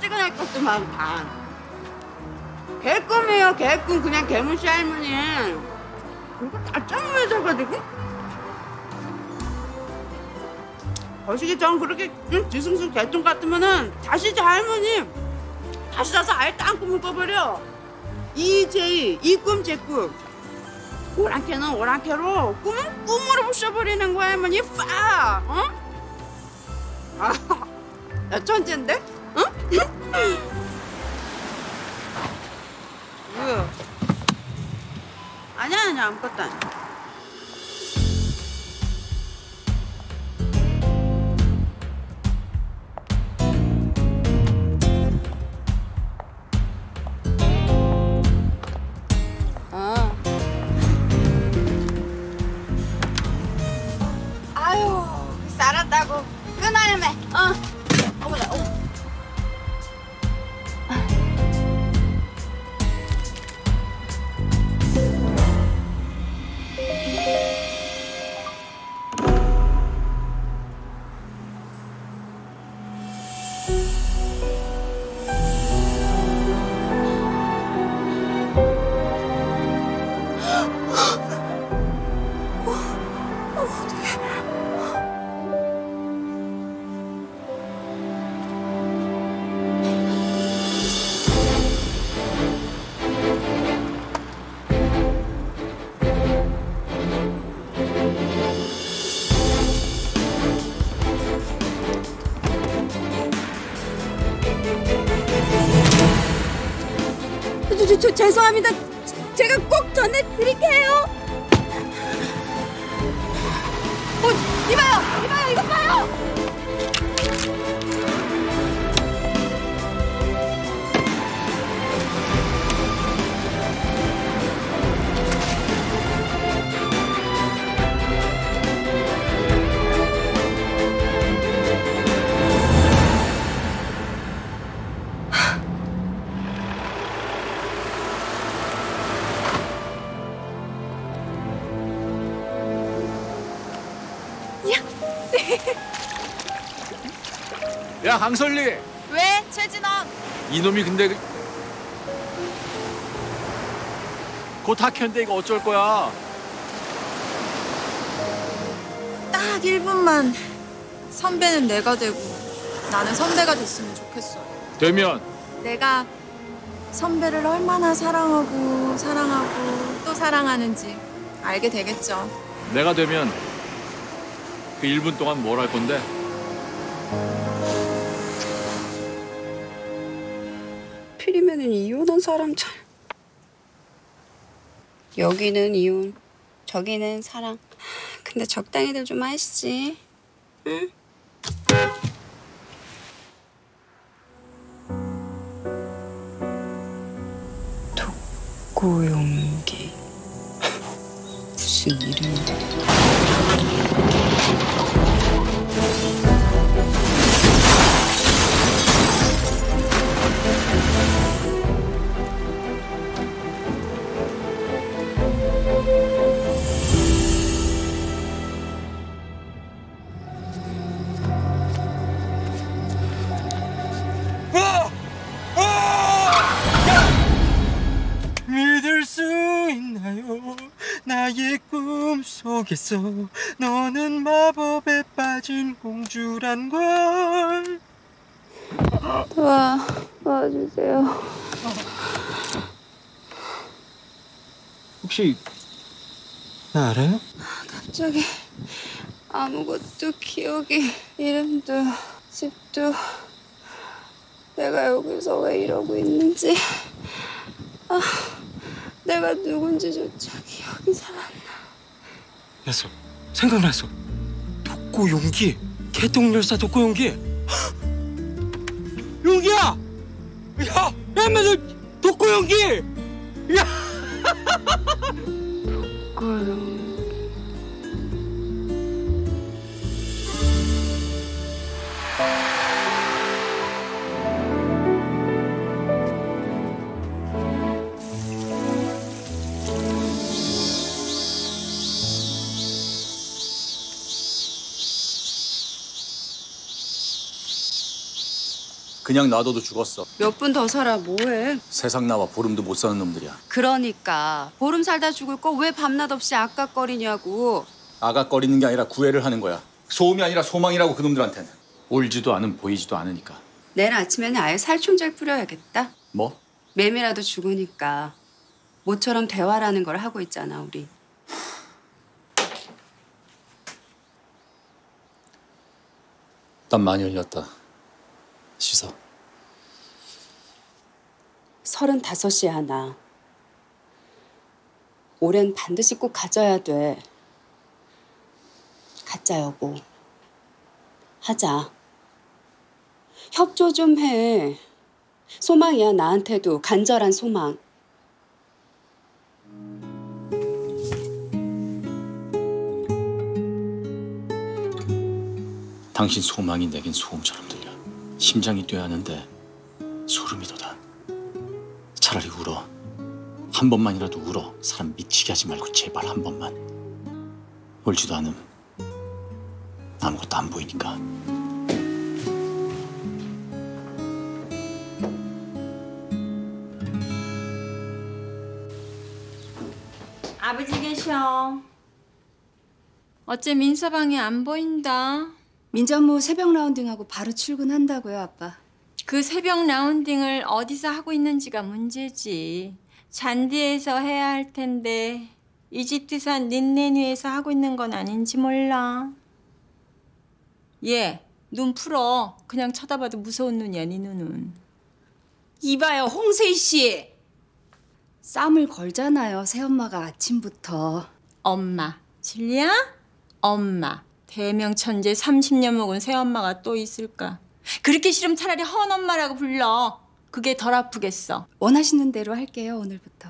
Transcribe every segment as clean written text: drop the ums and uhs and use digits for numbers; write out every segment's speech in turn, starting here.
따지근할 것도만 다. 개꿈이에요, 개꿈. 그냥 개문씨 할머니. 이거 다 짠무해져가지고. 거시기 전 그렇게 뒤숭숭 개똥 같으면은 다시 제 할머니 다시 자서 아예 땅꿈 묶어버려. 이제이, 이 꿈 제 꿈. 오랑캐는 오랑캐로, 꿈은 꿈으로 부셔버리는 거야, 할머니. 빠! 어? 아, 나 천재인데? 응? 뭐야? 아니야, 아무것도 아니야. 살았다고 끊어야매. 어머나. 죄송합니다. 제가 꼭 전해드릴게요. 이봐요, 이거 봐요. 야, 강설리. 왜? 최진원. 이놈이 근데 곧 학회인데 이거 어쩔 거야? 딱 1분만 선배는 내가 되고 나는 선배가 됐으면 좋겠어요. 되면? 내가 선배를 얼마나 사랑하고 또 사랑하는지 알게 되겠죠. 내가 되면 그 1분 동안 뭘 할 건데? 필이면은 이혼한 사람 잘. 여기는 이혼, 저기는 사랑. 근데 적당히들 좀 하시지. 응? 독고용기. 무슨 이름이야? 믿을 수 있나요? 나의 꿈속에서 너는 마법에 빠진 공주란 걸. 도와주세요. 혹시 나 알아요? 갑자기 아무것도 기억이, 이름도 집도, 내가 여기서 왜 이러고 있는지, 내가 누군지조차 기억이 잘 안 나. 났어. 생각났어. 독고용기. 개똥열사 독고용기. 용기야! 야! 야마 너 독고용기! 야! 독고용기. 그냥 놔둬도 죽었어. 몇 분 더 살아 뭐해? 세상 나와 보름도 못 사는 놈들이야. 그러니까 보름 살다 죽을 거 왜 밤낮 없이 아까거리냐고. 아가거리는 게 아니라 구애를 하는 거야. 소음이 아니라 소망이라고 그놈들한테는. 울지도 않은 보이지도 않으니까. 내일 아침에는 아예 살충제를 뿌려야겠다. 뭐? 매미라도 죽으니까 모처럼 대화라는 걸 하고 있잖아 우리. 땀 많이 흘렸다. 씻어. 35이야 나. 올해는 반드시 꼭 가져야 돼. 가짜 여보. 하자. 협조 좀 해. 소망이야 나한테도 간절한 소망. 당신 소망이 내겐 소음처럼 들려. 심장이 뛰어야 하는데 소름이 돋아. 차라리 울어. 한 번만이라도 울어. 사람 미치게 하지 말고 제발 한 번만. 울지도 않음. 아무것도 안 보이니까. 아버지 계셔. 어째 민서방이 안 보인다. 민전무 새벽 라운딩하고 바로 출근한다고요 아빠. 그 새벽 라운딩을 어디서 하고 있는지가 문제지. 잔디에서 해야 할 텐데 이집트산 린넨위에서 하고 있는 건 아닌지 몰라. 얘, 눈 풀어. 그냥 쳐다봐도 무서운 눈이야, 네 눈은. 이봐요 홍세희 씨. 쌈을 걸잖아요 새엄마가 아침부터. 엄마, 진리야? 엄마. 대명천재 30년 먹은 새엄마가 또 있을까? 그렇게 싫으면 차라리 헌엄마라고 불러. 그게 덜 아프겠어. 원하시는 대로 할게요 오늘부터.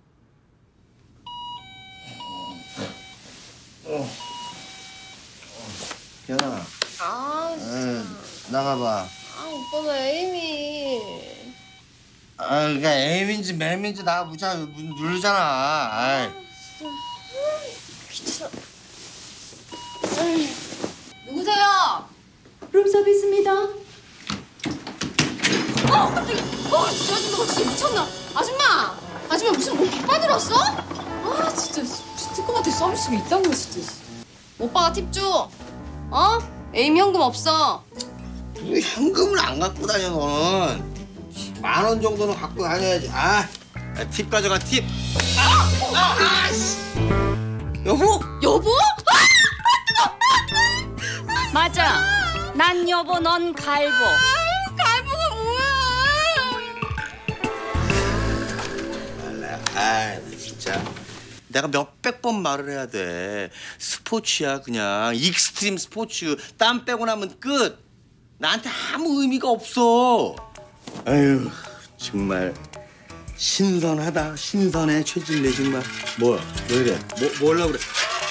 현아. 아, 진짜. 나가봐. 아, 오빠 나 에이미. 그러니까 M인지 맴인지 나 무자 누르잖아. 아이. 귀찮아. 누구세요? 룸 서비스입니다. 깜짝이야. 저 아줌마 진짜 미쳤나? 아줌마! 아줌마 무슨 뭐 깃받으러 왔어? 아 진짜 무슨 특급한테 서비스가 있다는 거야 진짜. 오빠가 팁 줘. 어? 에이미 현금 없어. 왜 현금을 안 갖고 다녀 너는? 10,000원 정도는 갖고 다녀야지. 팁 가져가 팁. 여보? 여보? 맞아. 난 여보, 넌 갈보. 갈보가 뭐야? 나 진짜. 내가 몇백 번 말을 해야 돼. 스포츠야 그냥. 익스트림 스포츠. 땀 빼고 나면 끝. 나한테 아무 의미가 없어. 아유 정말 신선하다. 신선해 최진래 정말. 뭐야? 왜 이래? 뭐 하려고 그래?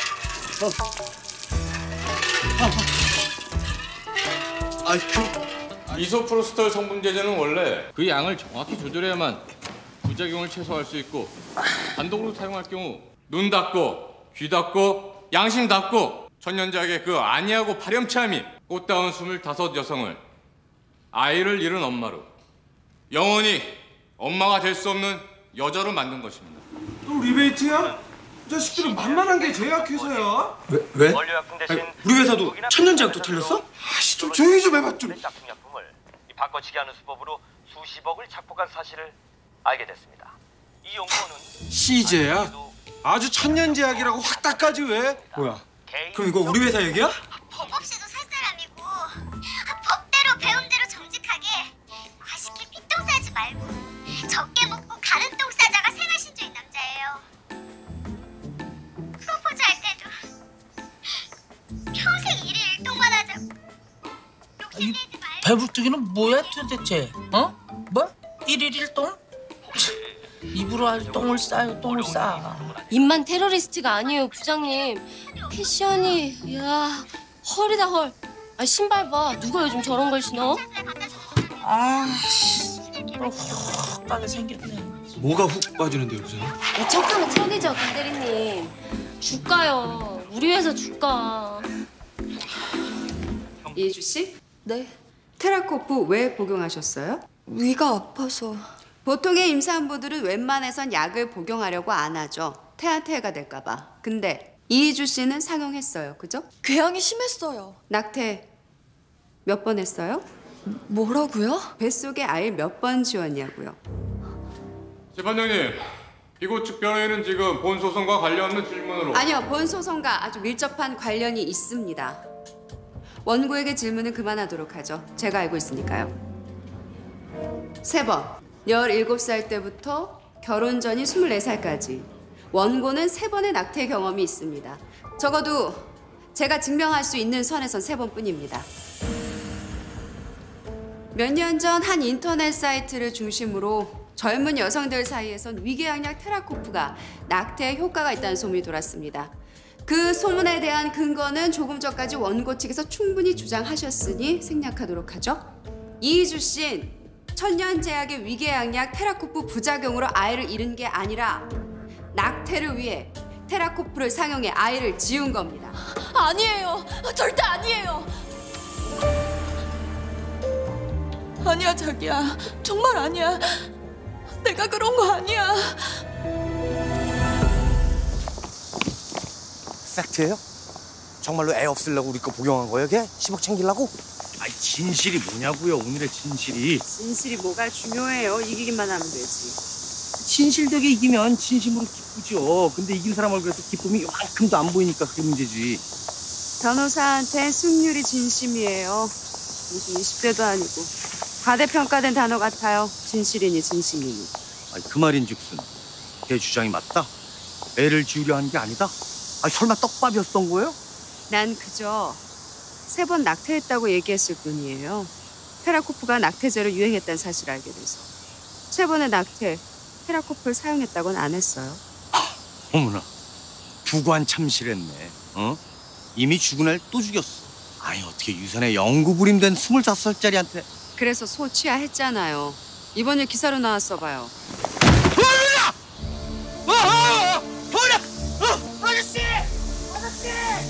이소프로스톨 성분제제는 원래 그 양을 정확히 조절해야만 부작용을 최소화할 수 있고 단독으로 사용할 경우 눈 닫고 귀 닫고 양심 닫고 천년작의 그 안이하고 파렴치함이 꽃다운 25 여성을 아이를 잃은 엄마로 영원히 엄마가 될 수 없는 여자로 만든 것입니다. 또 리베이트야? 이 자식들은 만만한 게 제약회사야. 왜? 원료약품 대신 우리 회사도 천년제약도 틀렸어? 아씨 좀 조용히 좀 해봐 좀. 짝퉁약품을 바꿔치기 하는 수법으로 수십억을 착복한 사실을 알게 됐습니다. 이 연구원은 CJ야? 아주 천년제약이라고 확 닦아지 왜? 뭐야? 그럼 이거 우리 회사 얘기야? 법 없이도 살 사람이고 법대로 배운 대로 정직하게 맛있게 피똥 싸지 말고 적게 먹고 가는 똥 싸자가 생활신조인 남자예요. 프로포즈 할 때도 평생 일일 일동만 하자고 욕심내지 말고. 배불뚝이는 뭐야 도대체? 어? 뭐? 일일 일동? 입으로 할 똥을 싸요 똥을 싸. 입만 테러리스트가 아니에요, 부장님. 패션이, 야 헐이다 헐. 아, 신발 봐. 누가 요즘 저런 걸 신어? 훅 가게 생겼네. 뭐가 훅 빠지는데요, 부장님? 척하면 천이죠, 김대리님. 주가요. 우리 회사 주가. 이혜주 씨? 네. 테라코프 왜 복용하셨어요? 위가 아파서. 보통의 임산부들은 웬만해선 약을 복용하려고 안 하죠. 태아태가 될까 봐. 근데 이희주 씨는 상용했어요. 그죠? 궤양이 심했어요. 낙태 몇 번 했어요? 뭐라고요? 뱃속에 아이 몇 번 지웠냐고요. 재판장님, 피고 측 변호인은 지금 본 소송과 관련 없는 질문으로 아니요, 본 소송과 아주 밀접한 관련이 있습니다. 원고에게 질문은 그만하도록 하죠. 제가 알고 있으니까요. 3번, 17살 때부터 결혼 전인 24살까지 원고는 3번의 낙태 경험이 있습니다. 적어도 제가 증명할 수 있는 선에선 3번뿐입니다. 몇 년 전 한 인터넷 사이트를 중심으로 젊은 여성들 사이에선 위궤양약 테라코프가 낙태에 효과가 있다는 소문이 돌았습니다. 그 소문에 대한 근거는 조금 전까지 원고 측에서 충분히 주장하셨으니 생략하도록 하죠. 이희주 씨는 천년제약의 위궤양약 테라코프 부작용으로 아이를 잃은 게 아니라 낙태를 위해 테라코프를 상용해 아이를 지운 겁니다. 아니에요. 절대 아니에요. 아니야, 자기야. 정말 아니야. 내가 그런 거 아니야. 팩트예요? 정말로 애 없애려고 우리 거 복용한 거예요, 걔? 10억 챙기려고? 아니 진실이 뭐냐고요, 오늘의 진실이. 진실이 뭐가 중요해요. 이기기만 하면 되지. 진실되게 이기면 진심으로 기쁘죠. 근데 이긴 사람 얼굴에서 기쁨이 이만큼도 안 보이니까 그게 문제지. 변호사한텐 승률이 진심이에요. 무슨 20대도 아니고. 과대평가된 단어 같아요. 진실이니 진심이니. 아니, 그 말인즉슨 걔 주장이 맞다? 애를 지우려 한 게 아니다? 아니, 설마 떡밥이었던 거예요? 난 그저 3번 낙태했다고 얘기했을 뿐이에요. 테라코프가 낙태제로 유행했다는 사실을 알게 돼서. 3번의 낙태, 테라코프를 사용했다고는 안 했어요. 어머나, 부관 참실했네. 어? 이미 죽은 애를 또 죽였어. 아니, 어떻게 유산에 영구불임된 25살짜리한테. 그래서 소취하했잖아요. 이번 일 기사로 나왔어 봐요. 아저씨! 아저씨!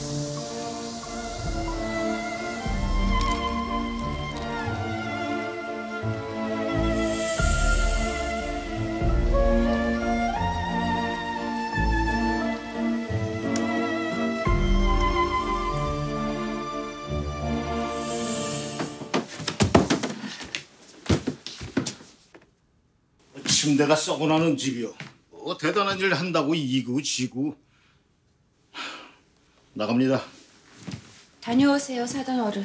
침대가 썩어 나는 집이요. 대단한 일 한다고 이기고 지고. 나갑니다. 다녀오세요, 사돈 어른.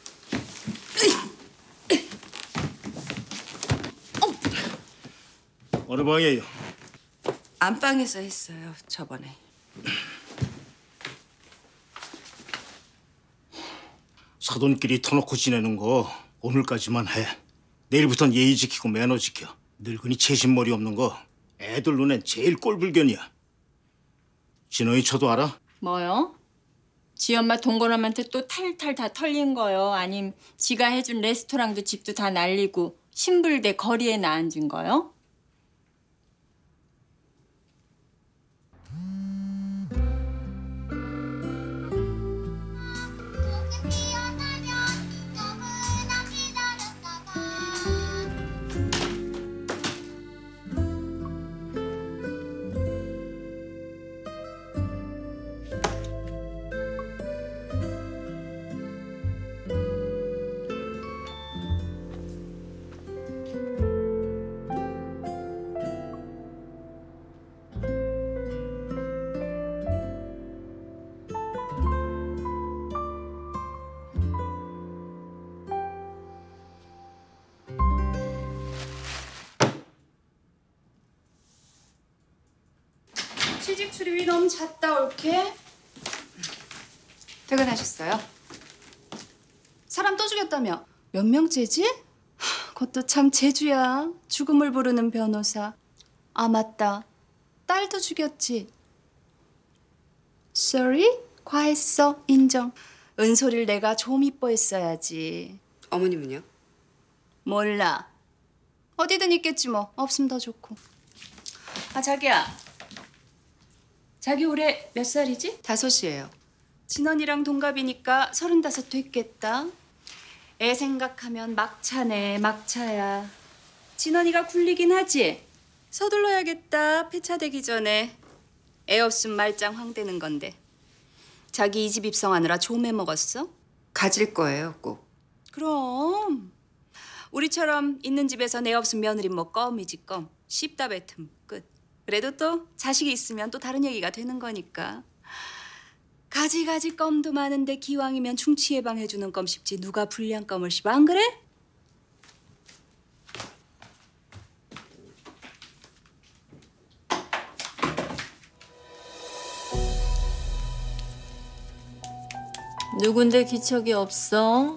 어느 방이에요? 안방에서 했어요, 저번에. 사돈끼리 터놓고 지내는 거 오늘까지만 해. 내일부턴 예의 지키고 매너 지켜. 늙은이 채신머리 없는 거 애들 눈엔 제일 꼴불견이야. 진호이 쳐도 알아? 뭐요? 지 엄마 동거남한테 또 탈탈 다 털린 거요? 아님 지가 해준 레스토랑도 집도 다 날리고 신불대 거리에 나앉은 거요? 취직 출입이 너무 잦다 올게. 퇴근하셨어요? 사람 또 죽였다며? 몇 명째지? 그것도 참 재주야. 죽음을 부르는 변호사. 아 맞다. 딸도 죽였지. Sorry? 과했어. 인정. 은솔이를 내가 좀 이뻐했어야지. 어머님은요? 몰라. 어디든 있겠지 뭐. 없으면 더 좋고. 아 자기야. 자기 올해 몇 살이지? 5이에요. 진원이랑 동갑이니까 35 됐겠다. 애 생각하면 막차네 막차야. 진원이가 굴리긴 하지. 서둘러야겠다. 폐차되기 전에. 애 없으면 말짱 황되는 건데. 자기 이 집 입성하느라 조매 먹었어? 가질 거예요, 꼭. 그럼. 우리처럼 있는 집에서 내 없으면 며느리 뭐 껌이지 껌. 씹다 뱉음 끝. 그래도 또 자식이 있으면 또 다른 얘기가 되는 거니까. 가지가지 껌도 많은데 기왕이면 충치 예방해주는 껌 씹지 누가 불량 껌을 씹어 안 그래? 누군데 기척이 없어?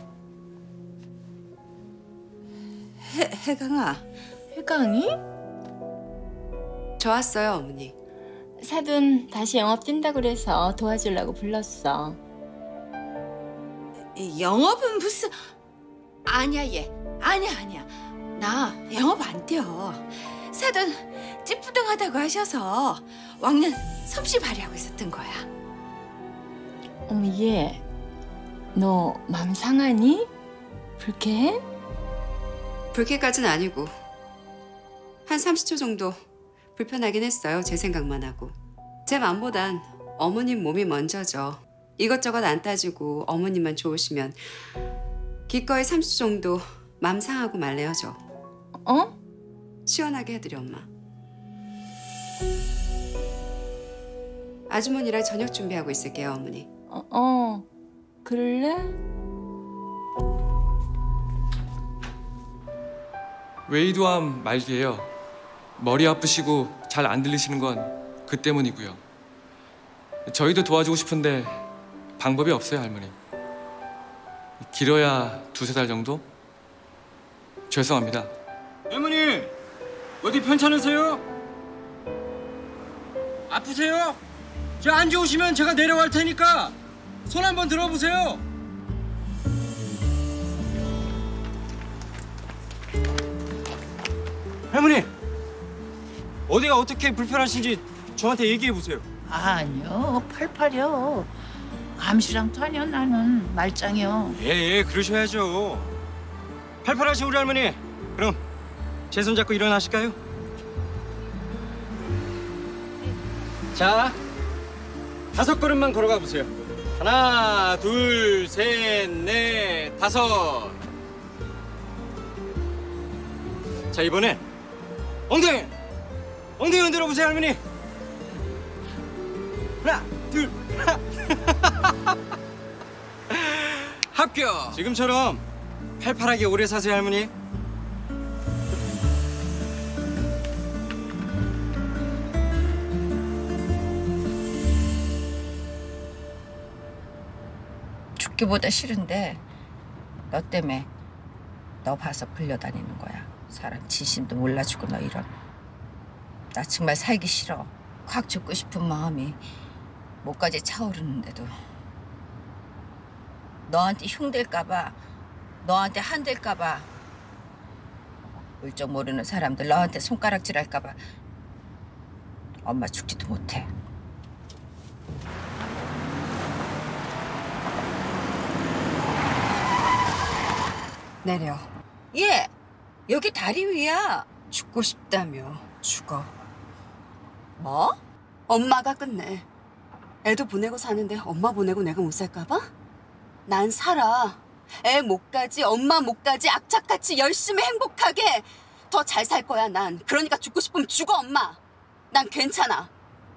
해강아. 해강이? 저 왔어요, 어머니. 사돈 다시 영업 뛴다 그래서 도와주려고 불렀어. 영업은 무슨... 아니야 얘. 아니야. 나 영업 안 뛰어. 사돈 찌뿌둥하다고 하셔서 왕년 섭씨 발휘하고 있었던 거야. 어머 얘, 너 맘 상하니? 불쾌해? 불쾌까지는 아니고 한 30초 정도 불편하긴 했어요. 제 생각만 하고. 제 맘보단 어머님 몸이 먼저죠. 이것저것 안 따지고 어머님만 좋으시면 기꺼이 30초 정도 맘 상하고 말래요, 저. 어? 시원하게 해드려, 엄마. 아주머니랑 저녁 준비하고 있을게요, 어머니. 그럴래? 웨이드암 말기예요. 머리 아프시고 잘 안 들리시는 건 그 때문이고요. 저희도 도와주고 싶은데 방법이 없어요, 할머니. 길어야 2-3달 정도? 죄송합니다. 할머니, 어디 편찮으세요? 아프세요? 저 안 좋으시면 제가 내려갈 테니까 손 한번 들어보세요. 할머니, 어디가 어떻게 불편하신지 저한테 얘기해 보세요. 아니요, 팔팔이요. 암시랑도 아니요, 나는 말짱이요. 예, 그러셔야죠. 팔팔하신 우리 할머니, 그럼 제 손 잡고 일어나실까요? 자, 5걸음만 걸어가 보세요. 하나, 둘, 셋, 넷, 5. 자, 이번엔 엉덩이 흔들어 보세요, 할머니. 하나, 둘, 하나. 합격. 지금처럼 팔팔하게 오래 사세요, 할머니. 죽기보다 싫은데 너 때문에 너 봐서 불려다니는 거야. 사람 진심도 몰라주고 너 이런. 나 정말 살기 싫어. 확 죽고 싶은 마음이 목까지 차오르는데도 너한테 흉될까 봐, 너한테 한댈까 봐, 물정 모르는 사람들 너한테 손가락질할까 봐 엄마 죽지도 못해. 내려. 얘, 여기 다리 위야. 죽고 싶다며. 죽어. 뭐? 엄마가 끝내. 애도 보내고 사는데 엄마 보내고 내가 못 살까 봐? 난 살아. 애 목까지 엄마 목까지 악착같이 열심히 행복하게 더 잘 살 거야, 난. 그러니까 죽고 싶으면 죽어, 엄마. 난 괜찮아.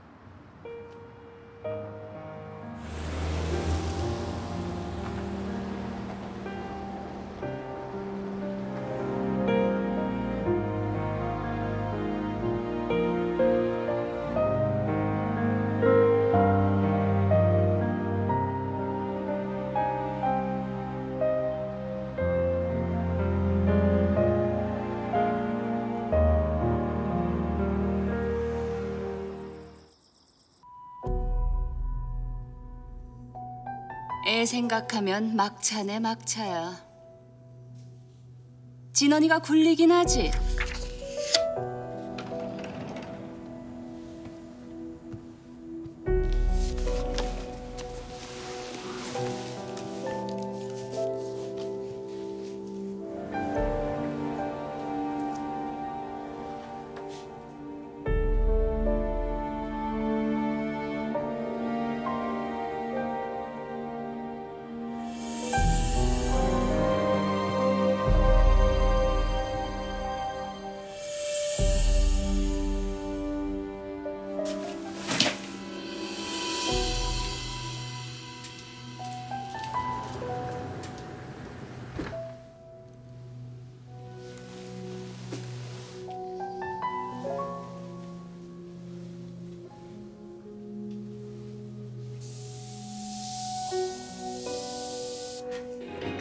애 생각하면 막차네 막차야. 진원이가 굴리긴 하지.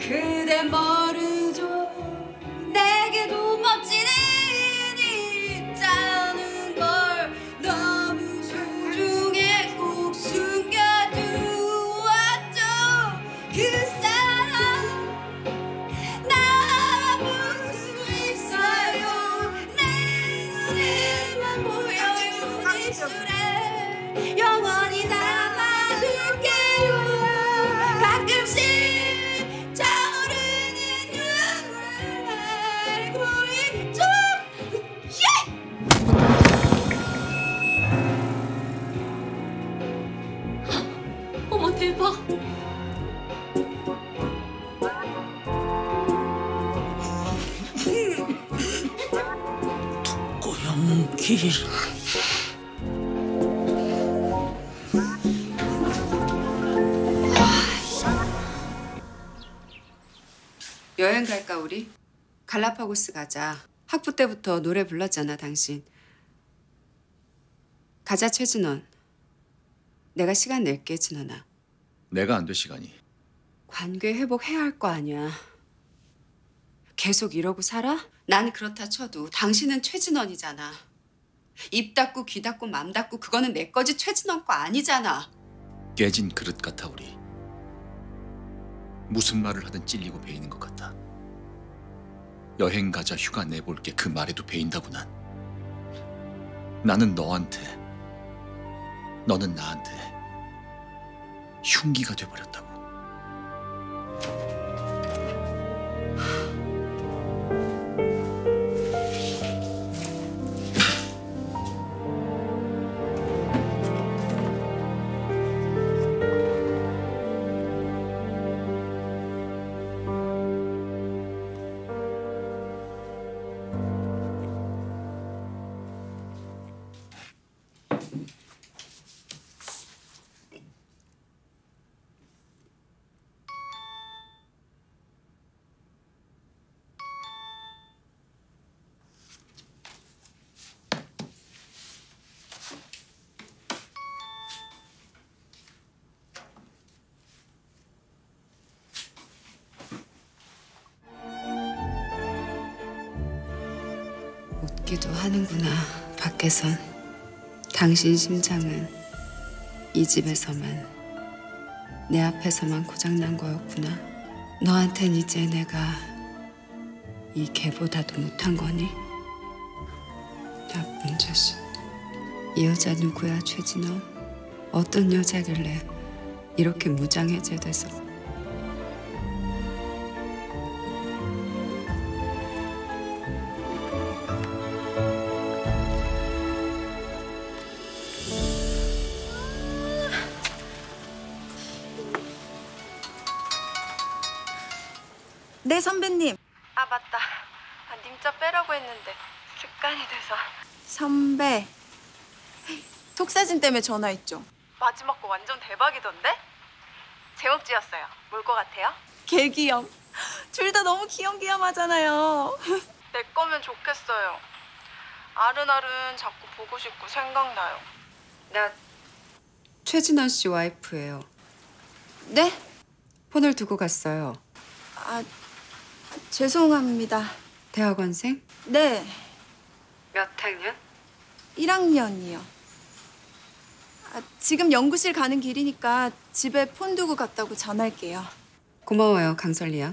그대 모르죠 내게도 멋진 일이 있다는 걸 너무 소중해 꼭 숨겨두었죠 그 사람 나 볼 수 있어요 내 눈에만 보여요 입술에 영원히 담아둘게요 가끔씩 차오르는 눈물 알고 있죠 예! 어머 대박. 고영길. 여행 갈까 우리? 갈라파고스 가자. 학부 때부터 노래 불렀잖아 당신. 가자 최진원. 내가 시간 낼게 진원아. 내가 안 돼 시간이. 관계 회복해야 할 거 아니야. 계속 이러고 살아? 난 그렇다 쳐도 당신은 최진원이잖아. 입 닫고 귀 닫고 맘 닫고 그거는 내 거지 최진원 거 아니잖아. 깨진 그릇 같아 우리. 무슨 말을 하든 찔리고 베이는 것 같아. 여행 가자 휴가 내볼게 그 말에도 베인다고 난. 나는 너한테 너는 나한테 흉기가 돼버렸다고. 웃기도 하는구나 밖에선. 당신 심장은 이 집에서만 내 앞에서만 고장난 거였구나. 너한텐 이제 내가 이 개보다도 못한 거니? 나쁜 자식. 이 여자 누구야 최진원? 어떤 여자길래 이렇게 무장해제돼서. 네 선배님. 아 맞다. 님자 빼라고 했는데 습관이 돼서. 선배. 톡사진 때문에 전화했죠. 마지막 거 완전 대박이던데? 제목 지었어요. 뭘 것 같아요? 개귀염. 둘 다 너무 귀염귀염하잖아요. 내 거면 좋겠어요. 아른아른 자꾸 보고 싶고 생각나요. 나 최진원 씨 와이프예요. 네? 폰을 두고 갔어요. 아 죄송합니다. 대학원생? 네. 몇 학년? 1학년이요. 지금 연구실 가는 길이니까 집에 폰 두고 갔다고 전할게요. 고마워요, 강설리야.